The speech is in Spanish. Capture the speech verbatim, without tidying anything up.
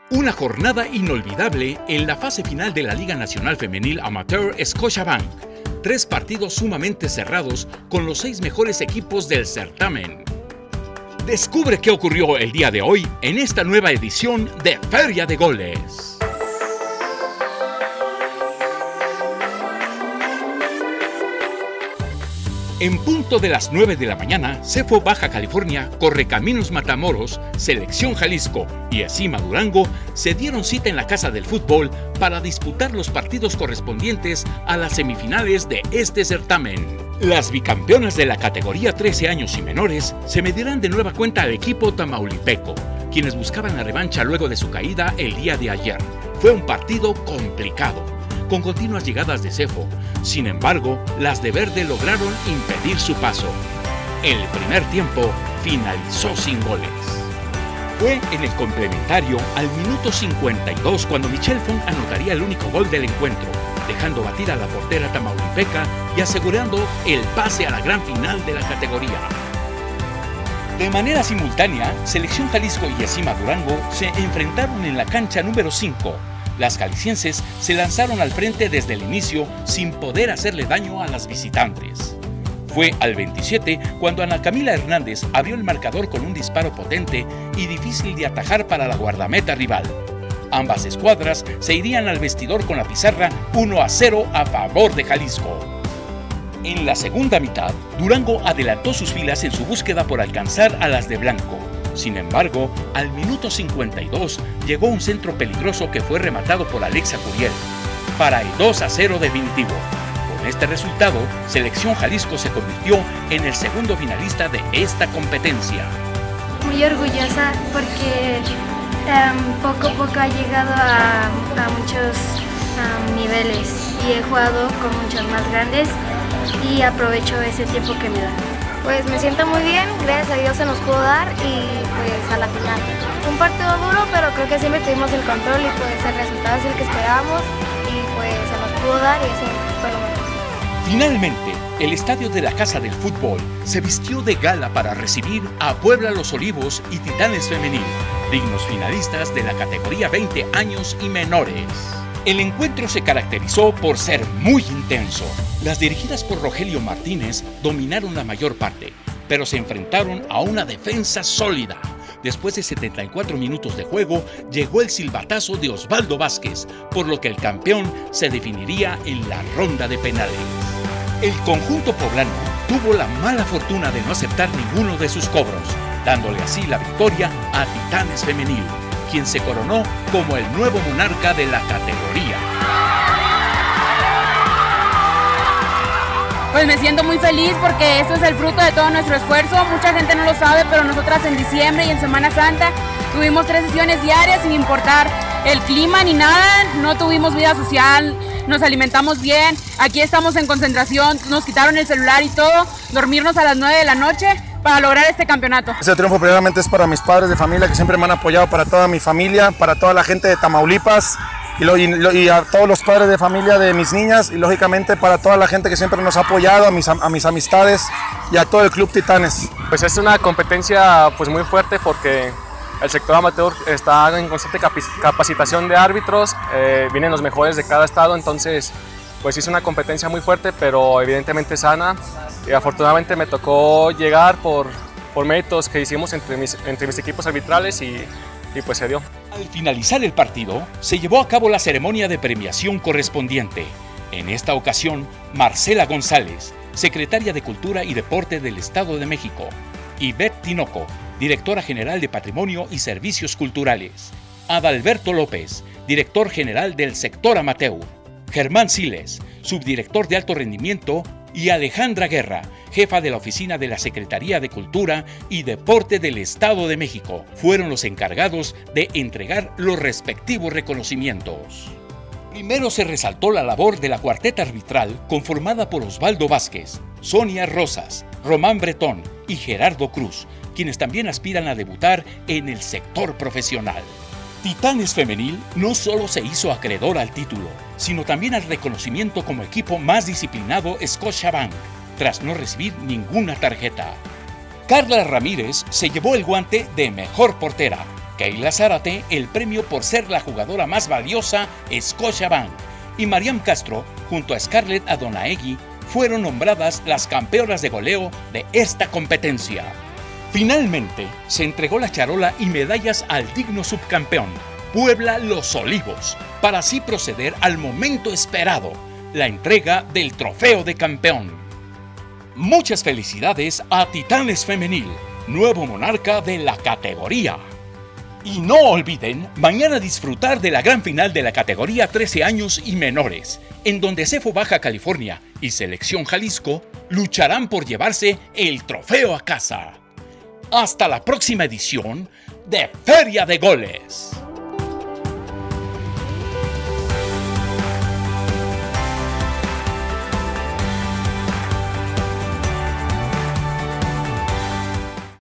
Una jornada inolvidable en la fase final de la Liga Nacional Femenil Amateur Scotiabank. Tres partidos sumamente cerrados con los seis mejores equipos del certamen. Descubre qué ocurrió el día de hoy en esta nueva edición de Feria de Goles. En punto de las nueve de la mañana, Cefo Baja California, Correcaminos Matamoros, Selección Jalisco y Acima Durango se dieron cita en la Casa del Fútbol para disputar los partidos correspondientes a las semifinales de este certamen. Las bicampeonas de la categoría trece años y menores se medirán de nueva cuenta al equipo tamaulipeco, quienes buscaban la revancha luego de su caída el día de ayer. Fue un partido complicado, con continuas llegadas de Cefo. Sin embargo, las de verde lograron impedir su paso. El primer tiempo finalizó sin goles. Fue en el complementario al minuto cincuenta y dos cuando Michelle Fong anotaría el único gol del encuentro, dejando batir a la portera tamaulipeca y asegurando el pase a la gran final de la categoría. De manera simultánea, Selección Jalisco y Acima Durango se enfrentaron en la cancha número cinco. Las jaliscienses se lanzaron al frente desde el inicio sin poder hacerle daño a las visitantes. Fue al veintisiete cuando Ana Camila Hernández abrió el marcador con un disparo potente y difícil de atajar para la guardameta rival. Ambas escuadras se irían al vestidor con la pizarra uno a cero a favor de Jalisco. En la segunda mitad, Durango adelantó sus filas en su búsqueda por alcanzar a las de blanco. Sin embargo, al minuto cincuenta y dos llegó un centro peligroso que fue rematado por Alexa Curiel para el dos a cero definitivo. Con este resultado, Selección Jalisco se convirtió en el segundo finalista de esta competencia. Muy orgullosa porque um, poco a poco ha llegado a, a muchos um, niveles y he jugado con muchos más grandes y aprovecho ese tiempo que me da. Pues me siento muy bien, gracias a Dios se nos pudo dar y pues a la final. Un partido duro, pero creo que siempre tuvimos el control y pues el resultado es el que esperábamos y pues se nos pudo dar y eso fue lo mejor. Finalmente, el estadio de la Casa del Fútbol se vistió de gala para recibir a Puebla Los Olivos y Titanes Femenil, dignos finalistas de la categoría veinte años y menores. El encuentro se caracterizó por ser muy intenso. Las dirigidas por Rogelio Martínez dominaron la mayor parte, pero se enfrentaron a una defensa sólida. Después de setenta y cuatro minutos de juego, llegó el silbatazo de Osvaldo Vázquez, por lo que el campeón se definiría en la ronda de penales. El conjunto poblano tuvo la mala fortuna de no aceptar ninguno de sus cobros, dándole así la victoria a Titanes Femenil, quien se coronó como el nuevo monarca de la categoría. Pues me siento muy feliz porque esto es el fruto de todo nuestro esfuerzo. Mucha gente no lo sabe, pero nosotras en diciembre y en Semana Santa tuvimos tres sesiones diarias sin importar el clima ni nada. No tuvimos vida social, nos alimentamos bien. Aquí estamos en concentración, nos quitaron el celular y todo. Dormirnos a las nueve de la noche para lograr este campeonato. Este triunfo primeramente es para mis padres de familia que siempre me han apoyado, para toda mi familia, para toda la gente de Tamaulipas y, lo, y, lo, y a todos los padres de familia de mis niñas y lógicamente para toda la gente que siempre nos ha apoyado, a mis, a mis amistades y a todo el Club Titanes. Pues es una competencia pues muy fuerte porque el sector amateur está en constante capacitación de árbitros, eh, vienen los mejores de cada estado, entonces pues es una competencia muy fuerte, pero evidentemente sana. Y afortunadamente me tocó llegar por, por méritos que hicimos entre mis, entre mis equipos arbitrales y, y pues se dio. Al finalizar el partido, se llevó a cabo la ceremonia de premiación correspondiente. En esta ocasión, Marcela González, secretaria de Cultura y Deporte del Estado de México, y Beth Tinoco, directora general de Patrimonio y Servicios Culturales, Adalberto López, director general del sector amateur, Germán Siles, subdirector de alto rendimiento, y Alejandra Guerra, jefa de la oficina de la Secretaría de Cultura y Deporte del Estado de México, fueron los encargados de entregar los respectivos reconocimientos. Primero se resaltó la labor de la cuarteta arbitral conformada por Osvaldo Vázquez, Sonia Rosas, Román Bretón y Gerardo Cruz, quienes también aspiran a debutar en el sector profesional. Titanes Femenil no solo se hizo acreedor al título, sino también al reconocimiento como equipo más disciplinado Scotiabank, tras no recibir ninguna tarjeta. Carla Ramírez se llevó el guante de mejor portera, Keila Zárate el premio por ser la jugadora más valiosa Scotiabank y Mariam Castro junto a Scarlett Adonaegui fueron nombradas las campeonas de goleo de esta competencia. Finalmente se entregó la charola y medallas al digno subcampeón, Puebla Los Olivos, para así proceder al momento esperado, la entrega del trofeo de campeón. Muchas felicidades a Titanes Femenil, nuevo monarca de la categoría. Y no olviden mañana disfrutar de la gran final de la categoría trece años y menores, en donde CEFO Baja California y Selección Jalisco lucharán por llevarse el trofeo a casa. Hasta la próxima edición de Feria de Goles.